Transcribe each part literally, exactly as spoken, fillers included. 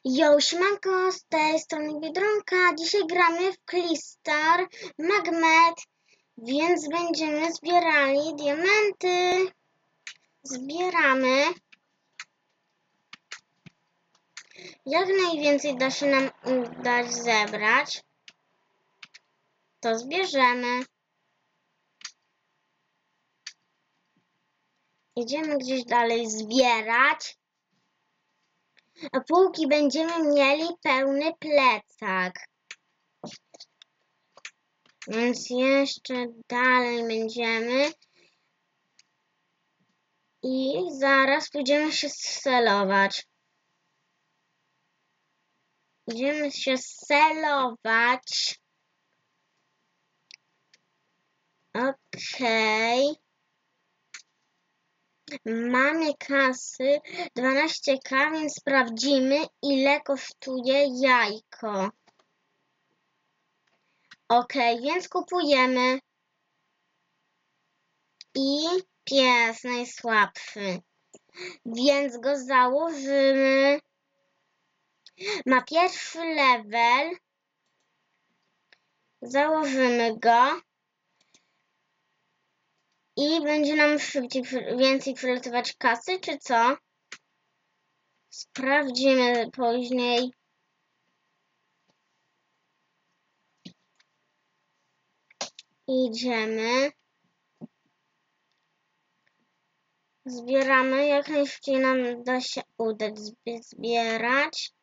Yo, siemanko, z tej strony Biedronka. Dzisiaj gramy w Clistar Magnet, więc będziemy zbierali diamenty. Zbieramy. Jak najwięcej da się nam udać zebrać, to zbierzemy. Idziemy gdzieś dalej zbierać. A póki będziemy mieli pełny plecak. Więc jeszcze dalej będziemy. I zaraz pójdziemy się scelować. Idziemy się scelować. Okej. Okay. Mamy kasy dwanaście ka, więc sprawdzimy, ile kosztuje jajko. Ok, więc kupujemy. I pies najsłabszy. Więc go założymy. Ma pierwszy level. Założymy go. I będzie nam szybciej, więcej przylatywać kasy, czy co? Sprawdzimy później. Idziemy. Zbieramy. Jak najszybciej nam da się udać zbierać.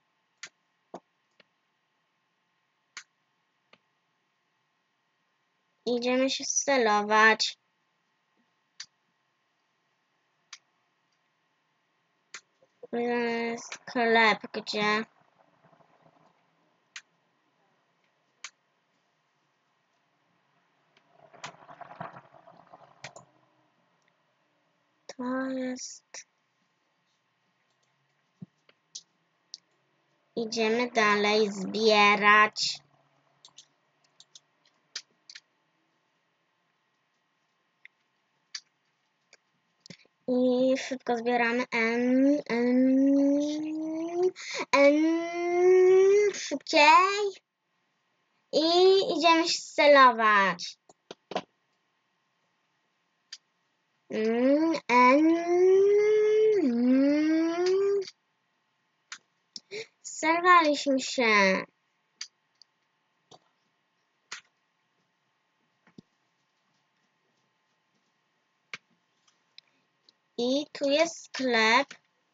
Idziemy się scelować. Sklep, gdzie? To jest... Idziemy dalej zbierać. I szybko zbieramy. N, N, N, szybciej. I idziemy się scelować. N, N, N. Scelowaliśmy się. I tu jest sklep.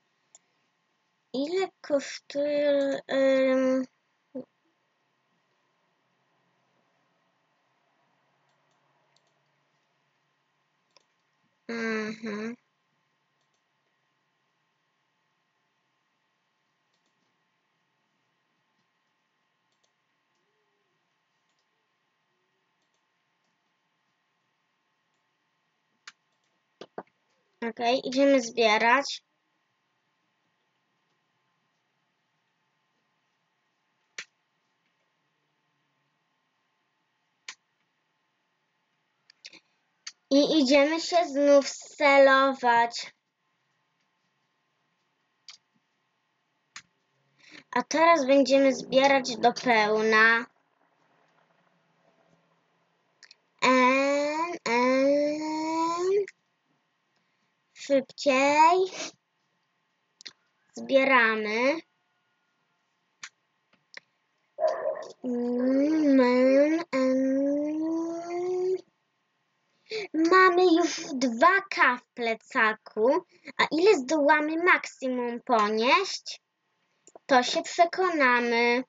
Ile kosztuje... Um... Aha. Okej, okay, idziemy zbierać. I idziemy się znów scelować. A teraz będziemy zbierać do pełna. En, en. Szybciej. Zbieramy. En, en. Mamy już dwa ka w plecaku. A ile zdołamy maksimum ponieść? To się przekonamy.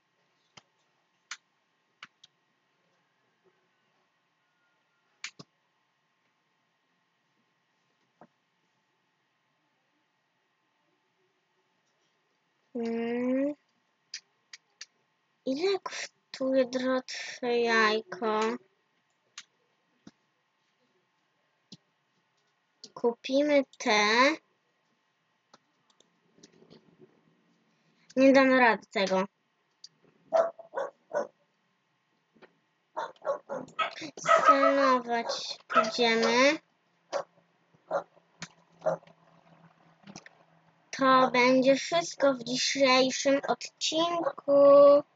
Hmm. Ile kosztuje droższe jajko? Kupimy te. Nie damy rady tego. Scenować pójdziemy. to będzie wszystko w dzisiejszym odcinku.